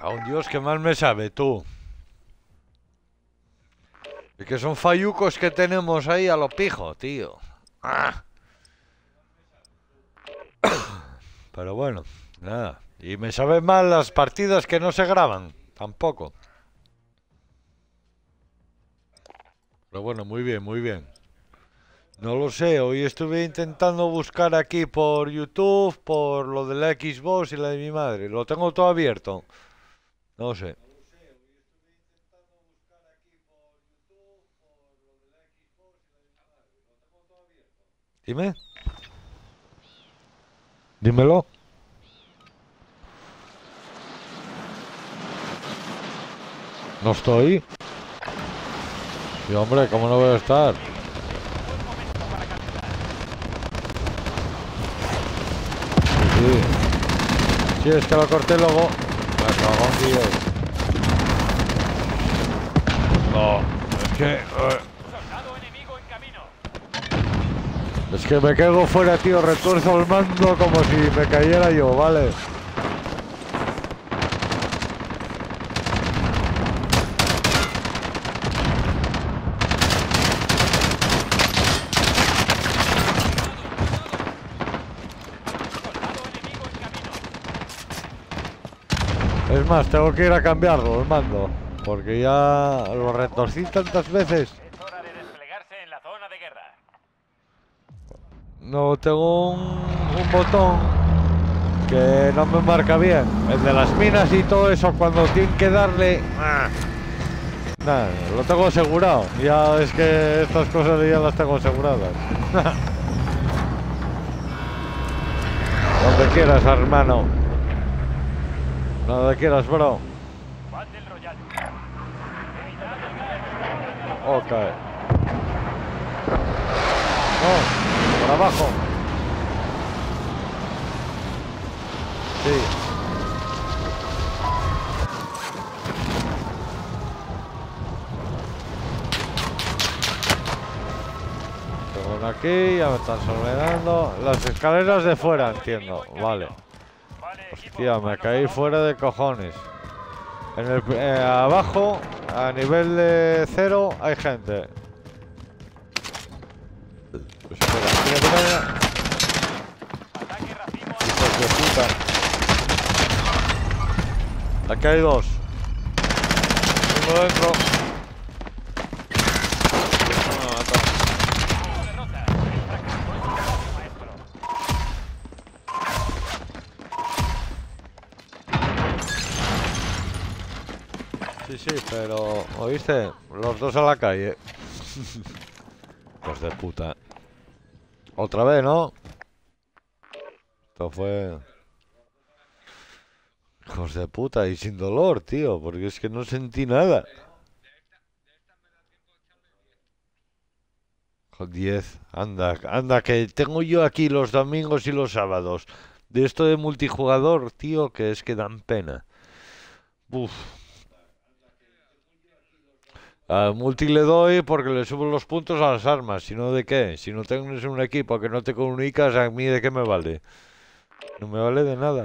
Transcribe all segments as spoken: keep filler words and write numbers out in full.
A un dios que mal me sabe, tú. Y que son fallucos que tenemos ahí a lo pijo, tío. Ah. Pero bueno, nada. Y me saben mal las partidas que no se graban, tampoco. Pero bueno, muy bien, muy bien. No lo sé, hoy estuve intentando buscar aquí por YouTube, por lo de la Xbox y la de mi madre. Lo tengo todo abierto. No sé. Dime. Dímelo. No estoy. Sí, hombre, ¿cómo no voy a estar? Sí, sí, es que lo corté luego. Me cago en Dios. No, es que... Uh, es que me caigo fuera, tío. Retuerzo el mando como si me cayera yo, ¿vale? Es más, tengo que ir a cambiarlo, el mando. Porque ya lo retorcí tantas veces. Es hora de desplegarse en la zona de guerra. No, tengo un, un botón que no me marca bien. El de las minas y todo eso, cuando tienen que darle... Nada, lo tengo asegurado. Ya es que estas cosas ya las tengo aseguradas. Donde quieras, hermano. Donde quieras, bro. Ok. No, por abajo. Sí. Según aquí, ya me están soledando. Las escaleras de fuera, entiendo. Vale. Hostia, me caí fuera de cojones. En el, eh, abajo, a nivel de cero, hay gente. Pues espera, mira, mira, mira. Hijos de puta. Aquí hay dos. Uno dentro. No me ha matado. Sí, sí, pero... ¿Oíste? Los dos a la calle. Hijos de puta. Otra vez, ¿no? Esto fue... Hijos de puta, y sin dolor, tío, porque es que no sentí nada. diez, anda, anda, que tengo yo aquí los domingos y los sábados. De esto de multijugador, tío, que es que dan pena. Uf. A multi le doy porque le subo los puntos a las armas, si no, ¿de qué? Si no tienes un equipo que no te comunicas, ¿a mí de qué me vale? No me vale de nada.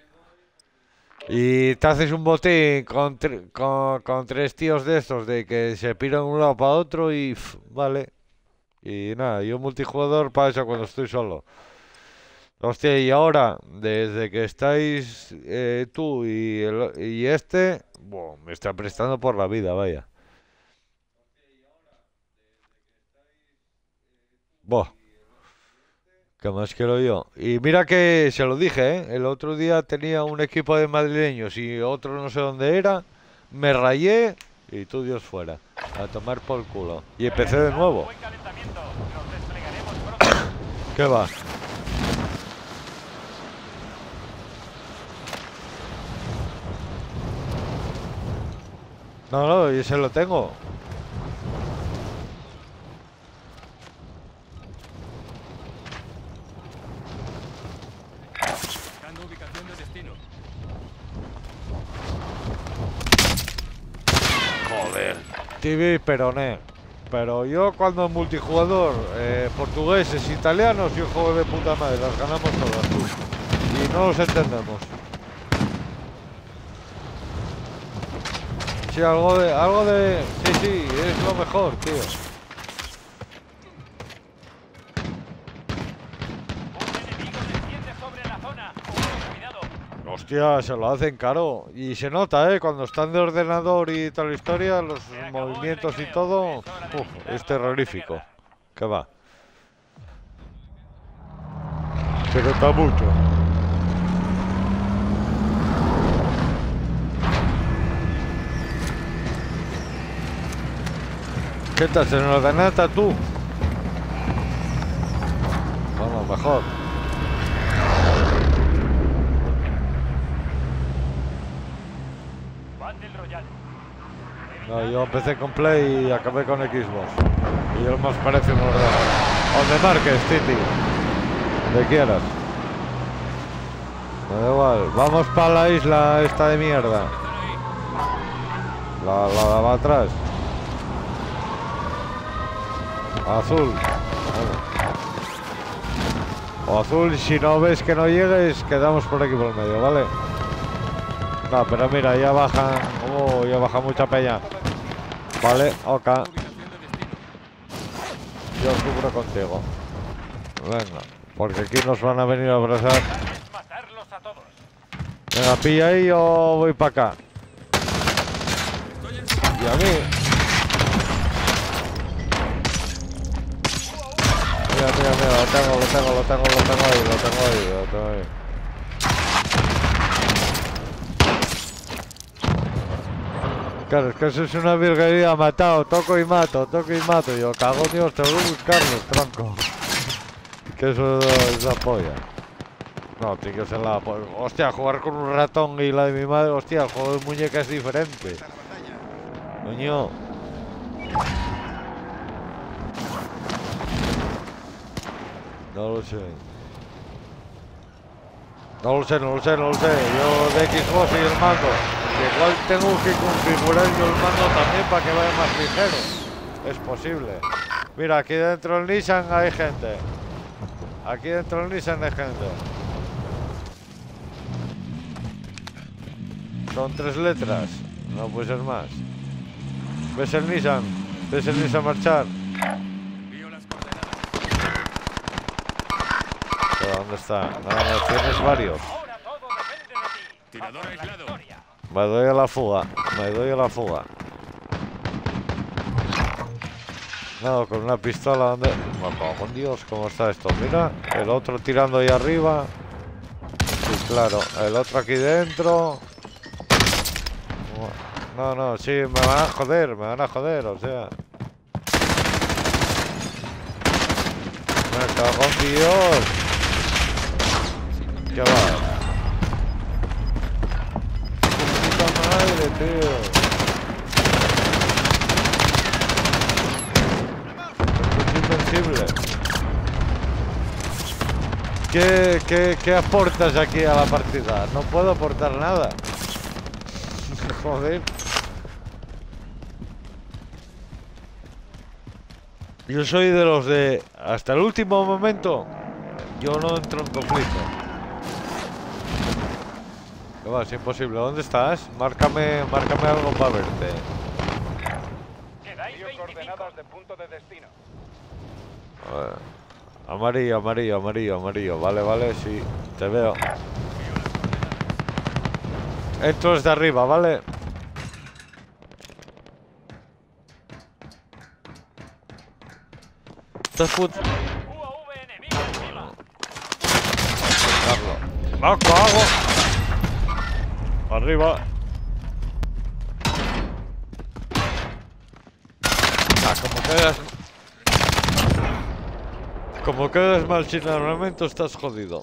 Y te haces un botín con, con, con tres tíos de estos, de que se piran de un lado para otro y... Pff, vale. Y nada, yo multijugador para eso cuando estoy solo. Hostia, y ahora, desde que estáis eh, tú y, el, y este, bueno, me está prestando por la vida, vaya. Buah, ¿qué más quiero yo? Y mira que se lo dije, ¿eh? El otro día tenía un equipo de madrileños y otro no sé dónde era. Me rayé y tú Dios fuera. A tomar por culo. Y empecé de nuevo. ¿Qué va? No, no, yo se lo tengo. Buscando ubicación de destino. Joder. T V Peroné. Pero yo cuando en multijugador, eh, portugueses, italianos, yo juego de puta madre, las ganamos todas. Y no los entendemos. Sí, algo de... algo de... Sí, sí, es lo mejor, tío. Un enemigo desciende sobre la zona. Cuidado. Hostia, se lo hacen caro. Y se nota, ¿eh? Cuando están de ordenador y tal historia, los Se acabó el movimientos y recreo. todo... Es hora de Uf, visitar la es zona de terrorífico. guerra. ¿Qué va? Se nota mucho. ¿Qué estás en la ordenata tú? Bueno, mejor. Battle Royale. No, yo empecé con Play y acabé con Xbox. Y yo más parece un ordenador. Donde marques, Titi. Donde quieras. Me da igual. Vamos para la isla esta de mierda. La, la de atrás. Azul. O azul, si no ves que no llegues, quedamos por aquí por el medio, ¿vale? No, pero mira, ya bajan. Oh, ya baja mucha peña. Vale, ok. Yo cubro contigo. Venga, porque aquí nos van a venir a abrazar. Es matarlos a todos. Venga, pilla ahí o voy para acá. Y a mí. Mira, mira, mira, lo tengo, lo tengo, lo tengo, lo tengo ahí, lo tengo ahí, lo tengo ahí. Claro, es que eso es una virguería, matado, toco y mato, toco y mato. Yo cago, Dios, tengo que buscarlos, tronco. Que eso es la polla. No, tiene que ser la polla. Hostia, jugar con un ratón y la de mi madre, hostia, el juego de muñeca es diferente. Coño. No lo sé. No lo sé, no lo sé, no lo sé. Yo de Xbox y el mando. Que igual tengo que configurar yo el mando también para que vaya más ligero. Es posible. Mira, aquí dentro del Nissan hay gente. Aquí dentro del Nissan hay gente. Son tres letras. No puede ser más. ¿Ves el Nissan? ¿Ves el Nissan marchar? Envío las coordenadas. ¿Pero dónde está? No, no, tienes varios. Ahora todo depende de ti. Tirador Vamos a la aislado. victoria. Me doy a la fuga. Me doy a la fuga. No, con una pistola donde... Me cago en Dios, ¿cómo está esto? Mira, el otro tirando ahí arriba. Sí, claro, el otro aquí dentro. No, no, sí, me van a joder, me van a joder, o sea. Me cago en Dios. ¿Qué va? Puta madre, tío. Esto es invencible. ¿Qué, qué, ¿Qué aportas aquí a la partida? No puedo aportar nada. Joder. Yo soy de los de... Hasta el último momento, yo no entro en conflicto. ¿Qué va? Es imposible. ¿Dónde estás? Márcame, márcame algo para verte. Quedáis veinticinco. Coordenadas de punto de destino. A ver. Amarillo, amarillo, amarillo, amarillo. Vale, vale, sí. Te veo. Entro desde arriba, ¿vale? Estás put... U A V enemigo encima. Carlos. ¡No, cago! Arriba. Ah, como quedas... Como quedas mal sin armamento, estás jodido.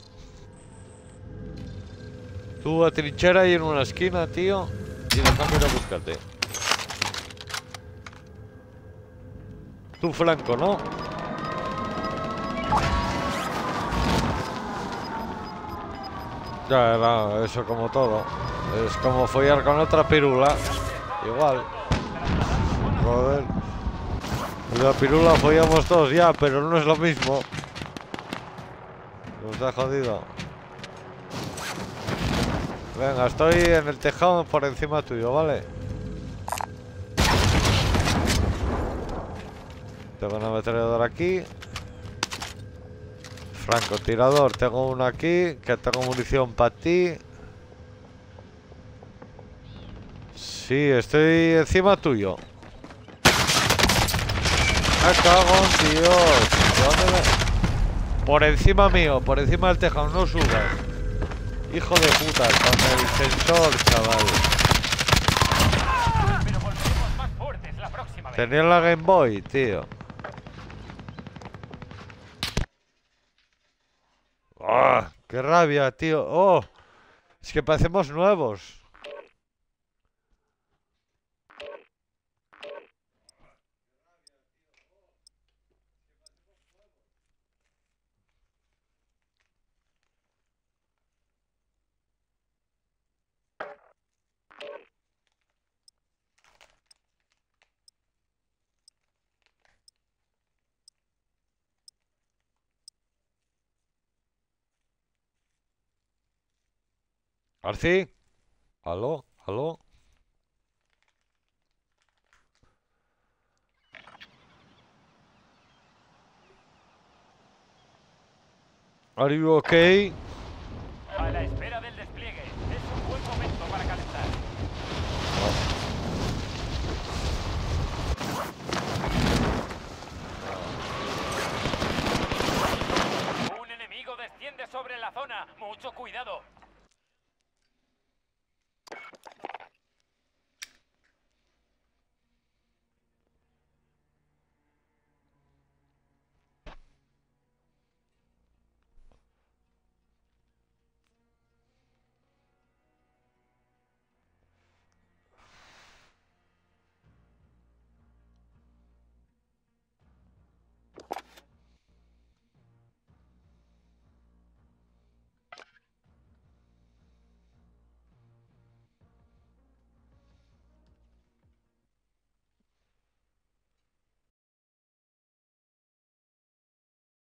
Tú a trinchera ahí en una esquina, tío, y déjame ir a buscarte. Tu flanco, ¿no? Ya, no, eso como todo. Es como follar con otra pirula. Igual. Joder. La pirula follamos todos ya, pero no es lo mismo. Nos ha jodido. Venga, estoy en el tejado por encima tuyo, ¿vale? Tengo una ametralladora aquí. Francotirador, tengo uno aquí. Que tengo munición para ti. Sí, estoy encima tuyo. Me cago en Dios. ¿De dónde me... Por encima mío, por encima del tejado, no subas. Hijo de puta, con el sensor, chaval. Pero volveremos más fuertes la próxima vez. Tenía la Game Boy, tío. ¡Oh! ¡Qué rabia, tío! ¡Oh! Es que parecemos nuevos. ¿Arci? ¿Aló? ¿Aló? ¿Are you okay? A la espera del despliegue. Es un buen momento para calentar. Un enemigo desciende sobre la zona. Mucho cuidado.